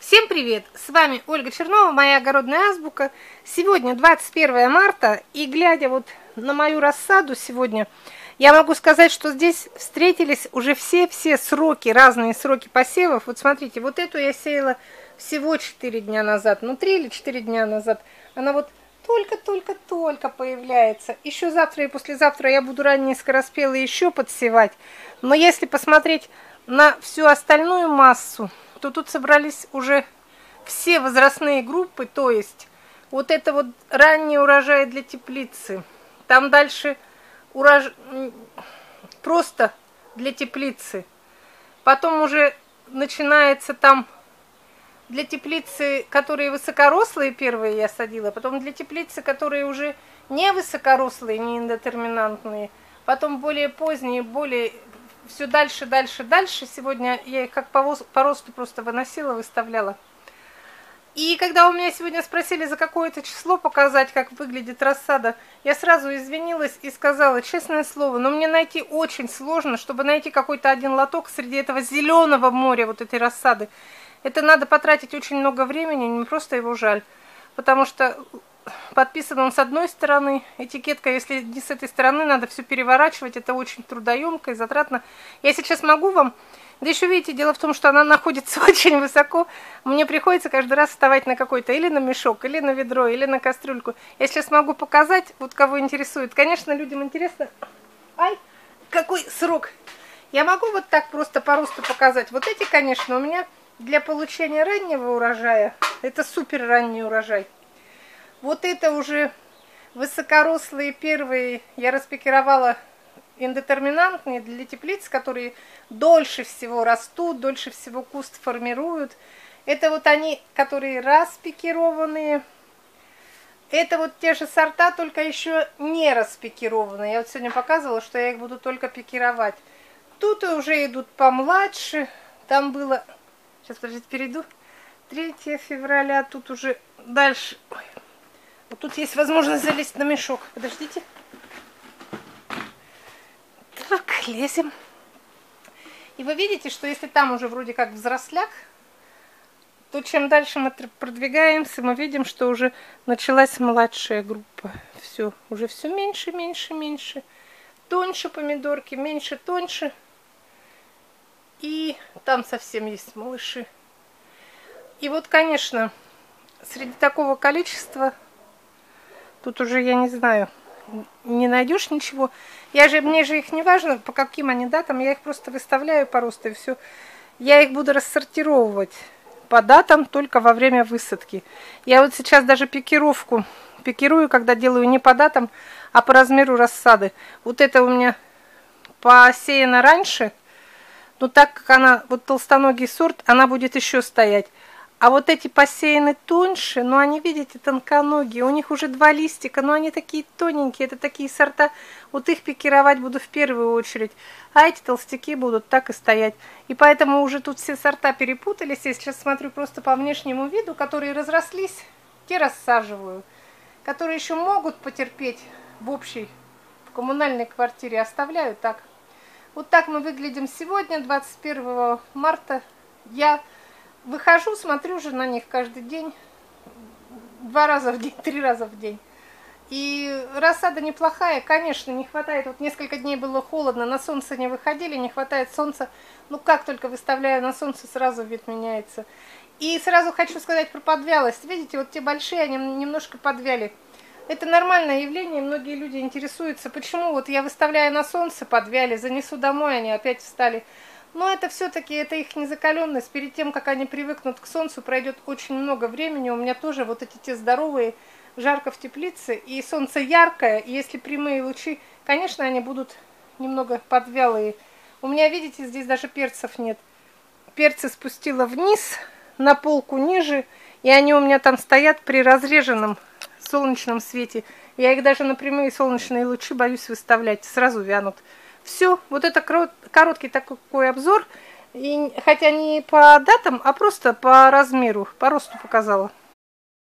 Всем привет! С вами Ольга Чернова, моя огородная азбука. Сегодня 21 марта, и глядя вот на мою рассаду сегодня, я могу сказать, что здесь встретились уже все сроки, разные сроки посевов. Вот смотрите, вот эту я сеяла всего 4 дня назад, 3 или 4 дня назад. Она вот только появляется. Еще завтра и послезавтра я буду ранние скороспелые еще подсевать. Но если посмотреть на всю остальную массу, то тут собрались уже все возрастные группы, то есть вот это вот ранний урожай для теплицы, там дальше просто для теплицы, потом уже начинается там для теплицы, которые высокорослые, первые я садила, потом для теплицы, которые уже не высокорослые, не индетерминантные, потом более поздние, более все дальше. Сегодня я их как по росту просто выносила, выставляла. И когда у меня сегодня спросили, за какое-то число показать, как выглядит рассада, я сразу извинилась и сказала, честное слово, но мне найти очень сложно, чтобы найти какой-то один лоток среди этого зеленого моря, вот этой рассады. Это надо потратить очень много времени, не просто его жаль, потому что подписан он с одной стороны, этикетка, если не с этой стороны, надо все переворачивать, это очень трудоемко и затратно. Я сейчас могу вам, да еще видите, дело в том, что она находится очень высоко, мне приходится каждый раз вставать на какой-то, или на мешок, или на ведро, или на кастрюльку. Я сейчас могу показать, вот кого интересует. Конечно, людям интересно, ай, какой срок. Я могу вот так просто по росту показать. Вот эти, конечно, у меня для получения раннего урожая, это супер ранний урожай. Вот это уже высокорослые первые, я распикировала индетерминантные для теплиц, которые дольше всего растут, дольше всего куст формируют. Это вот они, которые распикированные. Это вот те же сорта, только еще не распикированные. Я вот сегодня показывала, что я их буду только пикировать. Тут уже идут помладше. Там было, сейчас, подождите, перейду. 3 февраля, тут уже дальше. Ой. Вот тут есть возможность залезть на мешок. Подождите. Так, лезем. И вы видите, что если там уже вроде как взросляк, то чем дальше мы продвигаемся, мы видим, что уже началась младшая группа. Все, уже все меньше. Тоньше помидорки, меньше, тоньше. И там совсем есть малыши. И вот, конечно, среди такого количества тут уже, я не знаю, не найдешь ничего. Мне же их не важно, по каким они датам, я их просто выставляю по росту и все. Я их буду рассортировывать по датам только во время высадки. Я вот сейчас даже пикирую, когда делаю не по датам, а по размеру рассады. Вот это у меня посеяно раньше, но так как она, вот толстоногий сорт, она будет еще стоять. А вот эти посеяны тоньше, но они, видите, тонконогие, у них уже 2 листика, но они такие тоненькие, это такие сорта, вот их пикировать буду в первую очередь, а эти толстяки будут так и стоять. И поэтому уже тут все сорта перепутались, я сейчас смотрю просто по внешнему виду, которые разрослись, те рассаживаю, которые еще могут потерпеть в коммунальной квартире, оставляю так. Вот так мы выглядим сегодня, 21 марта, я выхожу, смотрю же на них каждый день, 2 раза в день, 3 раза в день. И рассада неплохая, конечно, не хватает. Вот несколько дней было холодно, на солнце не выходили, не хватает солнца. Ну как только выставляю на солнце, сразу вид меняется. И сразу хочу сказать про подвялость. Видите, вот те большие, они немножко подвяли. Это нормальное явление, многие люди интересуются, почему вот я выставляю на солнце, подвяли, занесу домой, они опять встали. Но это все-таки, это их незакаленность. Перед тем, как они привыкнут к солнцу, пройдет очень много времени. У меня тоже вот эти те здоровые, жарко в теплице, и солнце яркое, и если прямые лучи, конечно, они будут немного подвялые. У меня, видите, здесь даже перцев нет. Перцы спустила вниз, на полку ниже, и они у меня там стоят при разреженном солнечном свете. Я их даже на прямые солнечные лучи боюсь выставлять, сразу вянут. Все, вот это короткий такой обзор, и, хотя не по датам, а просто по размеру, по росту показала.